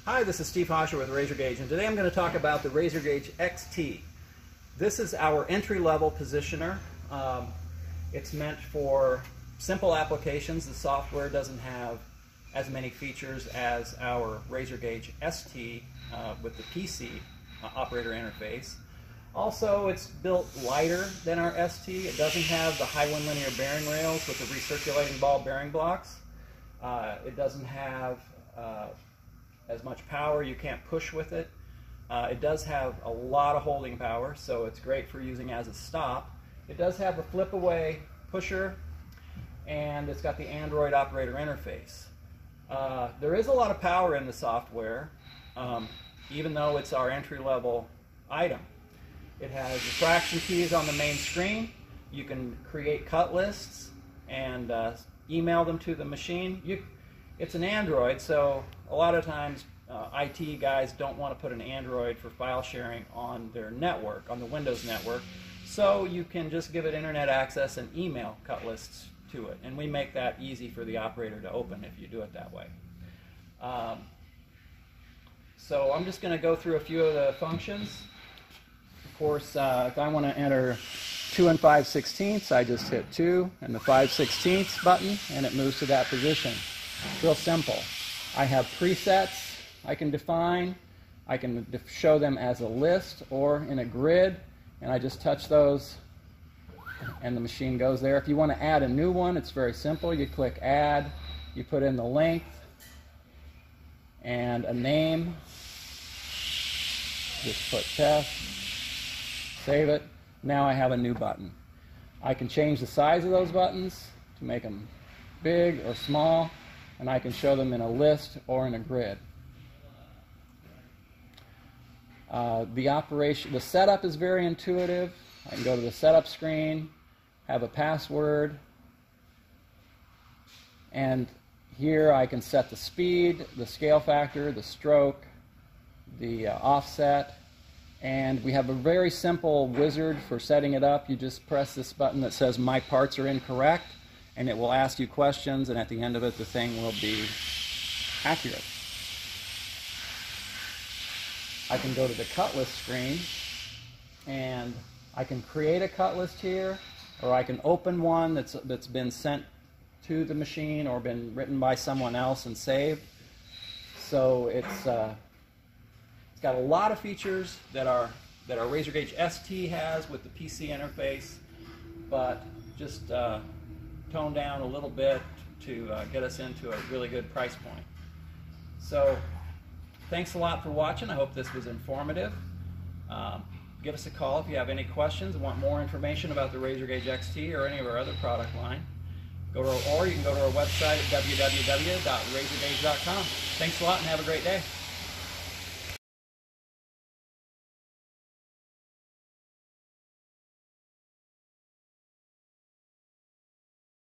Hi, this is Steve Hosher with RazorGage, and today I'm going to talk about the RazorGage XT. This is our entry-level positioner. It's meant for simple applications. The software doesn't have as many features as our RazorGage ST with the PC operator interface. Also, it's built lighter than our ST. It doesn't have the high wind linear bearing rails with the recirculating ball bearing blocks. It doesn't have as much power. You can't push with it. It does have a lot of holding power, so it's great for using as a stop. It does have a flip away pusher, and it's got the Android operator interface. There is a lot of power in the software, even though it's our entry-level item. It has the fraction keys on the main screen. You can create cut lists and email them to the machine. It's an Android, so a lot of times IT guys don't want to put an Android for file sharing on their network, on the Windows network. So you can just give it internet access and email cut lists to it. And we make that easy for the operator to open if you do it that way. So I'm just going to go through a few of the functions. Of course, if I want to enter 2 and 5/16, I just hit 2 and the 5/16 button, and it moves to that position. It's real simple. I have presets I can define. I can show them as a list or in a grid, and I just touch those and the machine goes there. If you want to add a new one, it's very simple. You click Add, you put in the length and a name. Just put test, save it. Now I have a new button. I can change the size of those buttons to make them big or small, and I can show them in a list or in a grid. The setup is very intuitive. I can go to the setup screen, have a password, and here I can set the speed, the scale factor, the stroke, the offset, and we have a very simple wizard for setting it up. You just press this button that says "My parts are incorrect," and it will ask you questions, and at the end of it the thing will be accurate. I can go to the cut list screen, and I can create a cut list here, or I can open one that's been sent to the machine or been written by someone else and saved. So it's got a lot of features that our RazorGage ST has with the PC interface, but just toned down a little bit to get us into a really good price point. So thanks a lot for watching. I hope this was informative. Give us a call if you have any questions and want more information about the RazorGage XT or any of our other product line. Or you can go to our website at www.razorgage.com. Thanks a lot and have a great day.